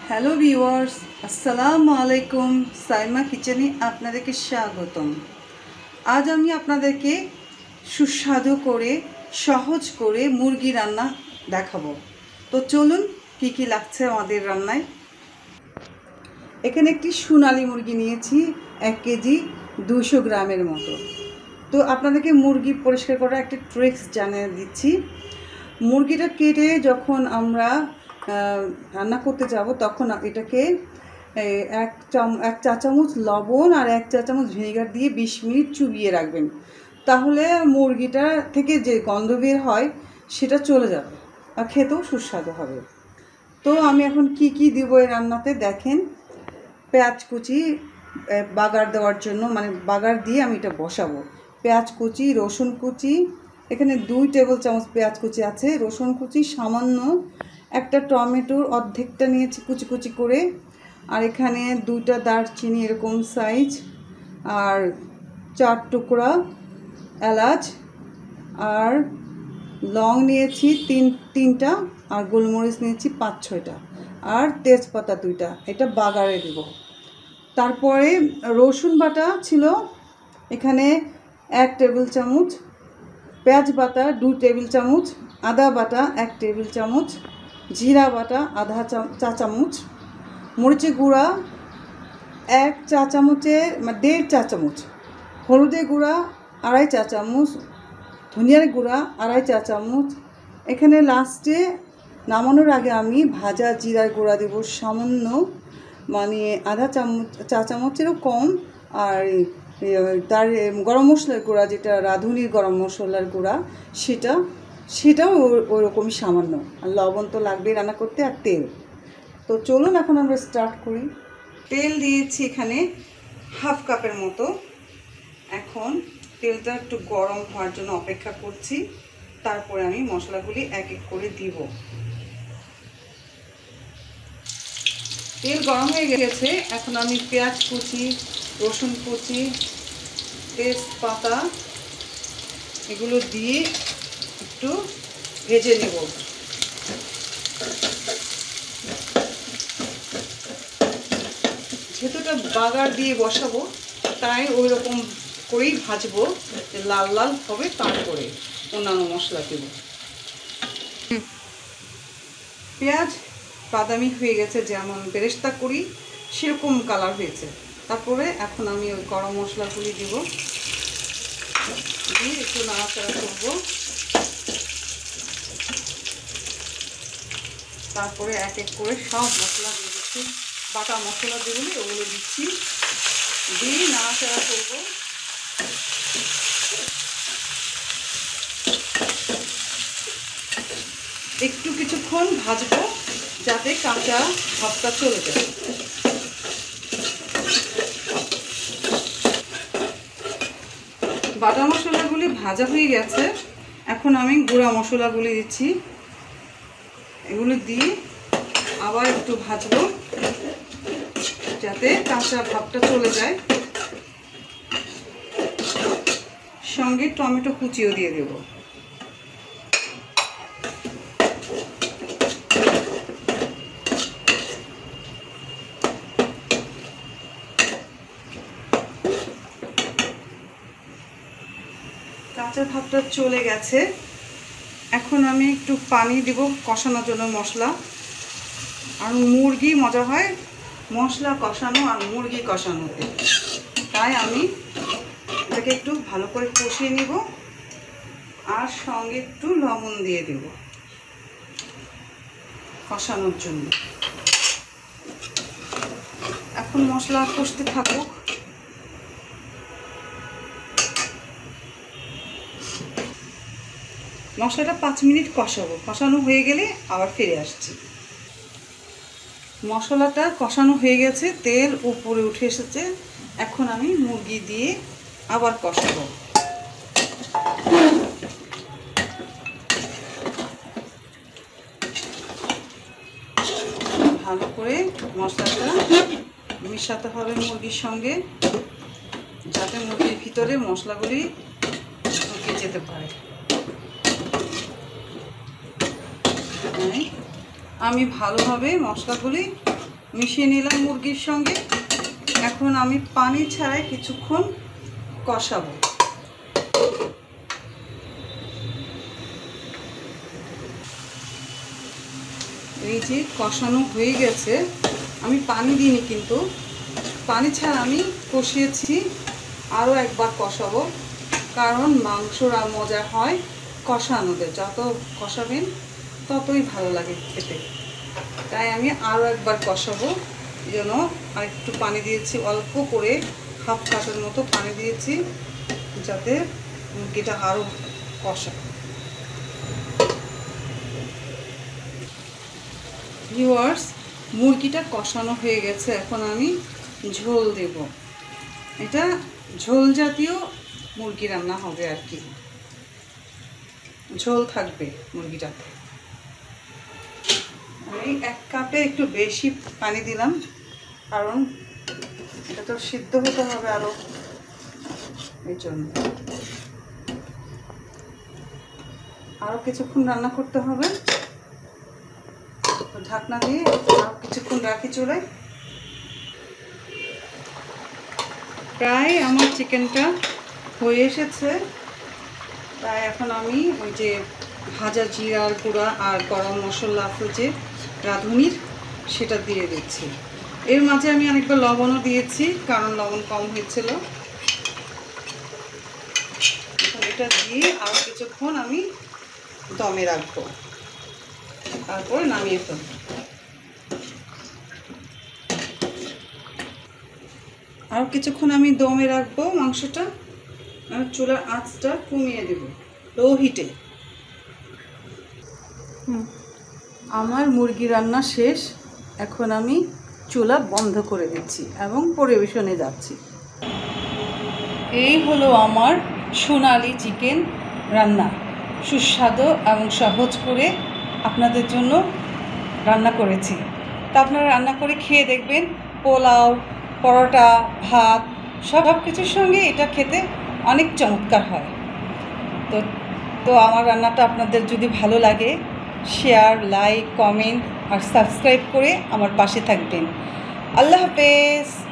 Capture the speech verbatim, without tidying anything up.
Hello viewers, আসসালামু আলাইকুম। সাইমা কিচেনে আপনাদেরকে স্বাগতম। আজ আমি আপনাদেরকে সুস্বাদু করে সহজ করে মুরগি রান্না দেখাবো। তো চলুন কি কি লাগছে আমাদের রান্নায়। এখানে একটি সোনালী মুরগি নিয়েছি, এক কেজি দুশো গ্রামের মতো। তো আপনাদেরকে মুরগি পরিষ্কার করার একটা ট্রিক্স জানিয়ে দিচ্ছি। মুরগিটা কেটে যখন আমরা রান্না করতে যাব তখন এটাকে এক চাম এক চা চামচ লবণ আর এক চা চামচ ভিনেগার দিয়ে বিশ মিনিট চুবিয়ে রাখবেন। তাহলে মুরগিটা থেকে যে গন্ধ বের হয় সেটা চলে যাবে আর খেতেও সুস্বাদু হবে। তো আমি এখন কি কি দিব এই রান্নাতে দেখেন। পেঁয়াজ কুচি বাগার দেওয়ার জন্য, মানে বাগার দিয়ে আমি এটা বসাবো। পেঁয়াজ কুচি, রসুন কুচি, এখানে দুই টেবিল চামচ পেঁয়াজ কুচি আছে, রসুন কুচি সামান্য, একটা টমেটোর অর্ধেকটা নিয়েছি কুচি কুচি করে, আর এখানে দুইটা দারচিনি এরকম সাইজ, আর চার টুকরা এলাচ, আর লং নিয়েছি তিন তিনটা আর গোলমরিচ নিয়েছি পাঁচ ছয়টা, আর তেজপাতা দুইটা, এটা বাগারে দেব। তারপরে রসুন বাটা ছিল এখানে এক টেবিল চামচ, পেঁয়াজ বাটা দুই টেবিল চামচ, আদা বাটা এক টেবিল চামচ, জিরা বাটা আধা চা চামচ, মরিচের গুঁড়া এক চা চামচের দেড় চা চামচ, হলুদের গুঁড়া আড়াই চা চামচ, ধনিয়ার গুঁড়া আড়াই চা চামচ। এখানে লাস্টে নামানোর আগে আমি ভাজা জিরার গুঁড়া দেবো সামান্য, মানে আধা চামচ চা চামচেরও কম, আর তার গরম মশলার গুঁড়া যেটা রাঁধুনির গরম মশলার গুঁড়া সেটা সেটাও ওরকমই সামান্য, আর লবণ তো লাগবে রান্না করতে, আর তেল। তো চলুন এখন আমরা স্টার্ট করি। তেল দিয়েছি এখানে হাফ কাপের মতো। এখন তেলটা একটু গরম হওয়ার জন্য অপেক্ষা করছি, তারপরে আমি মশলাগুলি এক এক করে দিব। তেল গরম হয়ে গেছে, এখন আমি পেঁয়াজ কুচি, রসুন কুচি, তেজপাতা এগুলো দিয়ে একটু ভেজে নেব। যেহেতুটা বাগার দিয়ে বসাবো তাই ওই রকম করেই ভাজবো, লাল লাল হবে, তারপরে অন্যান্য মশলা দেব। পেঁয়াজ বাদামি হয়ে গেছে, যেমন বেরেস্তা করি সেরকম কালার হয়েছে। তারপরে এখন আমি ওই গরম মশলাগুলি দিব, দিয়ে একটু নাড়াচাড়া করবো। তারপরে এক এক করে সব মশলা দিয়ে দিচ্ছি, বাটা মশলা যেগুলি ওগুলো দিচ্ছি, দিয়ে নাড়াচাড়া করবো। একটু কিছুক্ষণ ভাজবো যাতে কাঁচা ভাবটা চলে যায়। বাটা মশলাগুলি ভাজা হয়ে গেছে, এখন আমি গুঁড়া মশলাগুলি দিচ্ছি। এগুলো দিয়ে আবার একটু ভাজবো যাতে কাঁচা ভাবটা চলে যায়। সঙ্গে টমেটো কুচিও দিয়ে দেব। কাঁচা ভাবটা চলে গেছে, এখন আমি একটু পানি দেব কষানোর জন্য মশলা। আর মুরগি মজা হয় মশলা কষানো আর মুরগি কষানোতে, তাই আমি এটাকে একটু ভালো করে কষিয়ে নিব, আর সঙ্গে একটু লবণ দিয়ে দেব কষানোর জন্য। এখন মশলা কষতে থাকুক। মশলাটা পাঁচ মিনিট কষাবো, কষানো হয়ে গেলে আবার ফিরে আসছি। মশলাটা কষানো হয়ে গেছে, তেল উপরে উঠে এসেছে, এখন আমি মুরগি দিয়ে আবার কষাবো। ভালো করে মশলাটা মিশাতে হবে মুরগির সঙ্গে, যাতে মুরগির ভিতরে মশলাগুলি ঢুকে যেতে পারে। আমি ভালোভাবে মশলাগুলি মিশিয়ে নিলাম মুরগির সঙ্গে। এখন আমি পানি ছাড়াই কিছুক্ষণ কষাবো। এই যে কষানো হয়ে গেছে, আমি পানি দিইনি, কিন্তু পানি ছাড়া আমি কষিয়েছি। আরও একবার কষাবো, কারণ মাংসরা মজা হয় কষানোতে। যত কষাবেন ততই ভালো লাগে খেতে, তাই আমি আরও একবার কষাবো। এই জন্য আর একটু পানি দিয়েছি, অল্প করে হাফ কাপের মতো পানি দিয়েছি, যাতে মুরগিটা আরও কষা। ভিউয়ার্স, মুরগিটা কষানো হয়ে গেছে, এখন আমি ঝোল দেব। এটা ঝোল জাতীয় মুরগি রান্না হবে আর কি, ঝোল থাকবে মুরগিটাতে। আমি এক কাপে একটু বেশি পানি দিলাম, কারণ এটা তো সিদ্ধ হতে হবে আরও, এই জন্য। আরও কিছুক্ষণ রান্না করতে হবে, ঢাকনা দিয়ে আরও কিছুক্ষণ রাখি চুলায়। প্রায় আমার চিকেনটা হয়ে এসেছে, তাই এখন আমি ওই যে ভাজা জিরার গুঁড়া আর গরম মশলা আছে যে রাঁধুনির, সেটা দিয়ে দিচ্ছি। এর মাঝে আমি অনেকবার লবণও দিয়েছি, কারণ লবণ কম হয়েছিল। এখন এটা দিয়ে আরও কিছুক্ষণ আমি দমে রাখবো, তারপরে নামিয়ে ফেলবো। আরও কিছুক্ষণ আমি দমে রাখবো মাংসটা, আর চুলার আঁচটা কমিয়ে দেব, লো হিটে। আমার মুরগি রান্না শেষ, এখন আমি চুলা বন্ধ করে দিচ্ছি এবং পরিবেশনে যাচ্ছি। এই হলো আমার সোনালি চিকেন রান্না, সুস্বাদু এবং সহজ করে আপনাদের জন্য রান্না করেছি। তা আপনারা রান্না করে খেয়ে দেখবেন, পোলাও, পরোটা, ভাত সব কিছুর সঙ্গে এটা খেতে অনেক চমৎকার হয়। তো তো আমার রান্নাটা আপনাদের যদি ভালো লাগে, শেয়ার, লাইক, কমেন্ট আর সাবস্ক্রাইব করে আমার পাশে থাকবেন। আল্লাহ হাফেজ।